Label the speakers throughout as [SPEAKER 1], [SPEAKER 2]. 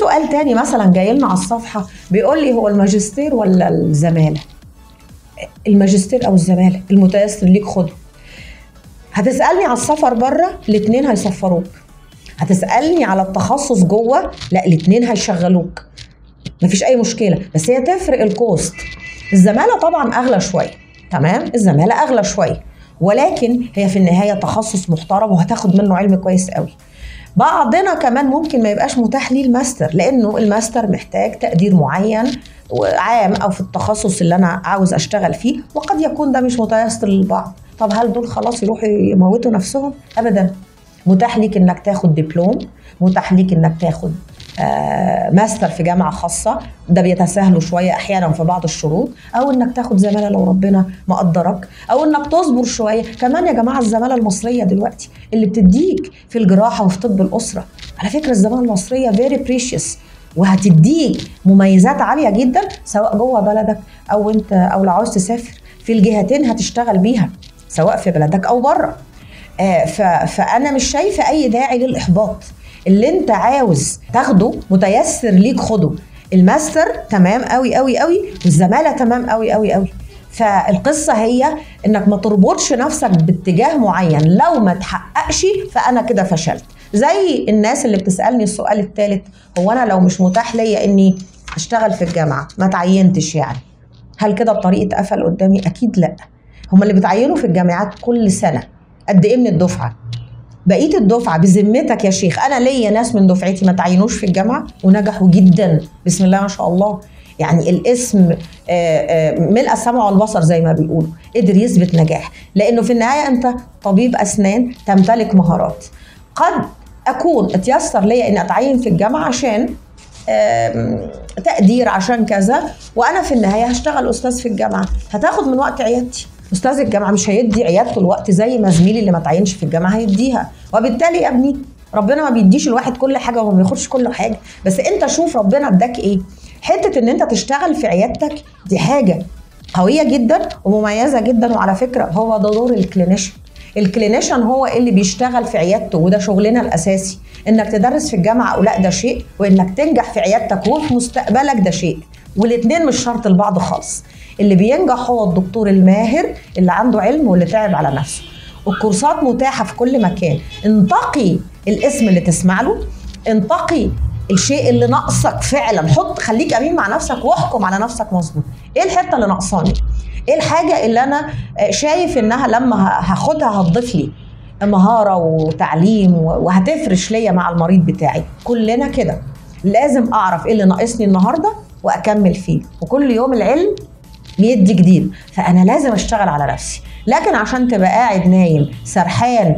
[SPEAKER 1] سؤال تاني مثلا جاي لنا على الصفحه بيقول لي هو الماجستير ولا الزماله؟ الماجستير او الزماله المتيسر ليك خده. هتسالني على السفر بره، الاثنين هيسفروك. هتسالني على التخصص جوه، لا الاثنين هيشغلوك، مفيش اي مشكله. بس هي تفرق الكوست. الزماله طبعا اغلى شويه، تمام، الزماله اغلى شويه، ولكن هي في النهايه تخصص محترم وهتاخد منه علم كويس قوي. بعضنا كمان ممكن ما يبقاش متاح ليه الماستر، لانه الماستر محتاج تقدير معين عام او في التخصص اللي انا عاوز اشتغل فيه، وقد يكون ده مش متيسر للبعض. طب هل دول خلاص يروحوا يموتوا نفسهم؟ ابدا. متاح ليك انك تاخد دبلوم، متاح ليك انك تاخد ماستر في جامعه خاصه، ده بيتساهلوا شويه احيانا في بعض الشروط، او انك تاخد زماله لو ربنا مقدرك، او انك تصبر شويه. كمان يا جماعه الزماله المصريه دلوقتي اللي بتديك في الجراحه وفي طب الاسره، على فكره الزماله المصريه فيري بريشيوس، وهتديك مميزات عاليه جدا سواء جوه بلدك او انت او لو عاوز تسافر، في الجهتين هتشتغل بيها سواء في بلدك او بره. فانا مش شايفه اي داعي للاحباط. اللي انت عاوز تاخده متيسر ليك خده. الماستر تمام قوي قوي قوي، والزماله تمام قوي قوي قوي. فالقصه هي انك ما تربطش نفسك باتجاه معين، لو ما تحققش فانا كده فشلت. زي الناس اللي بتسالني السؤال الثالث، هو انا لو مش متاح ليا اني اشتغل في الجامعه ما تعينتش، يعني هل كده الطريق اتقفل قدامي؟ اكيد لا. هم اللي بتعينوا في الجامعات كل سنه قد ايه من الدفعه؟ بقيه الدفعه بذمتك يا شيخ، انا ليا ناس من دفعتي ما تعينوش في الجامعه ونجحوا جدا بسم الله ما شاء الله. يعني الاسم ملء السمع والبصر زي ما بيقولوا، قدر يثبت نجاح، لانه في النهايه انت طبيب اسنان تمتلك مهارات. قد اكون اتيسر ليا اني اتعين في الجامعه عشان تقدير، عشان كذا، وانا في النهايه هشتغل استاذ في الجامعه، هتاخد من وقت عيادتي. استاذ الجامعه مش هيدي عيادته الوقت زي ما زميلي اللي ما تعينش في الجامعه هيديها. وبالتالي يا ابني ربنا ما بيديش الواحد كل حاجه وما بياخدش كل حاجه، بس انت شوف ربنا اداك ايه. حته ان انت تشتغل في عيادتك دي حاجه قويه جدا ومميزه جدا، وعلى فكره هو ده دور الكلينيشن. الكلينيشن هو اللي بيشتغل في عيادته، وده شغلنا الاساسي. انك تدرس في الجامعه او لا ده شيء، وانك تنجح في عيادتك وفي مستقبلك ده شيء، والاثنين مش شرط لبعض خالص. اللي بينجح هو الدكتور الماهر اللي عنده علم واللي تعب على نفسه. الكورسات متاحه في كل مكان. انتقي الاسم اللي تسمع له، انتقي الشيء اللي ناقصك فعلا، خليك امين مع نفسك واحكم على نفسك مظبوط. ايه الحته اللي ناقصاني؟ ايه الحاجه اللي انا شايف انها لما هاخدها هتضيف لي مهاره وتعليم وهتفرش ليا مع المريض بتاعي؟ كلنا كده لازم اعرف ايه اللي ناقصني النهارده واكمل فيه، وكل يوم العلم بيدي جديد، فانا لازم اشتغل على نفسي. لكن عشان تبقى قاعد نايم سرحان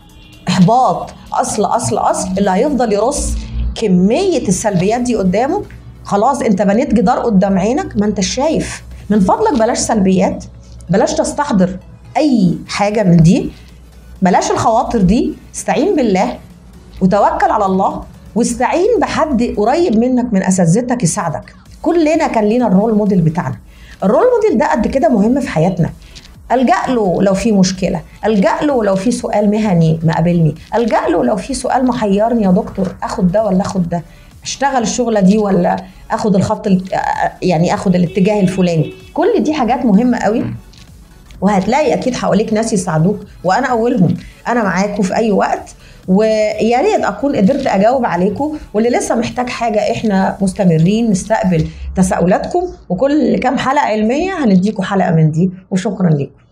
[SPEAKER 1] احباط اصل اللي هيفضل يرص كميه السلبيات دي قدامه، خلاص انت بنيت جدار قدام عينك ما انت شايف. من فضلك بلاش سلبيات، بلاش تستحضر اي حاجه من دي، بلاش الخواطر دي. استعين بالله وتوكل على الله، واستعين بحد قريب منك من اساتذتك يساعدك. كلنا كان لينا الرول موديل بتاعنا. الرول موديل ده قد كده مهم في حياتنا. ألجأ له لو في مشكلة، ألجأ له لو في سؤال مهني مقابلني، ألجأ له لو في سؤال محيرني يا دكتور اخد ده ولا اخد ده، اشتغل الشغلة دي ولا اخد الخط، يعني اخد الاتجاه الفلاني. كل دي حاجات مهمة قوي، وهتلاقي اكيد حواليك ناس يساعدوك، وانا اولهم. انا معاكم في اي وقت، ويا ريت اكون قدرت اجاوب عليكم. واللي لسه محتاج حاجه احنا مستمرين نستقبل تساؤلاتكم، وكل كام حلقه علميه هنديكم حلقه من دي. وشكرا لكم.